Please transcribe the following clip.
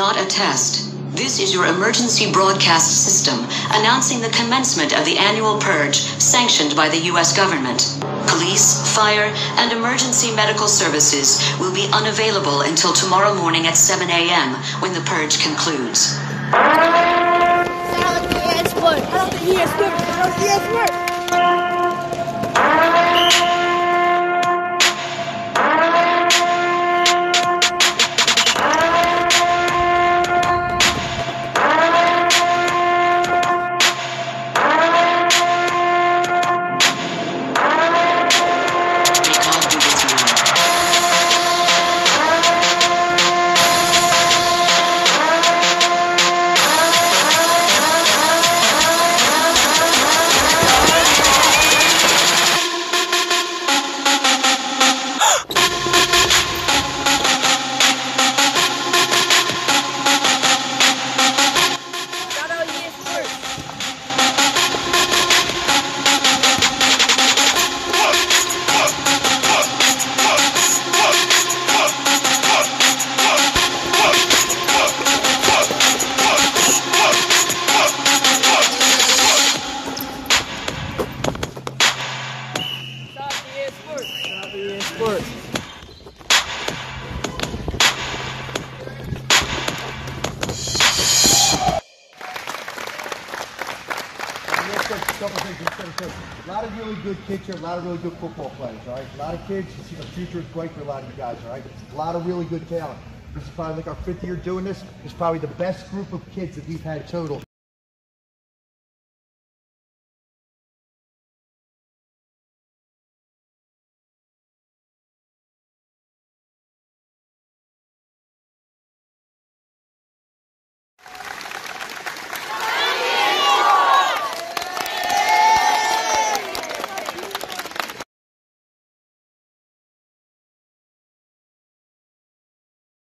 not a test. This is your emergency broadcast system announcing the commencement of the annual purge sanctioned by the U.S. government. Police, fire, and emergency medical services will be unavailable until tomorrow morning at 7 a.m. when the purge concludes. A lot of really good kids here, a lot of really good football players, all right? A lot of kids, you see the future is bright for a lot of you guys, all right? A lot of really good talent. This is probably like our 5th year doing this. This is probably the best group of kids that we've had total.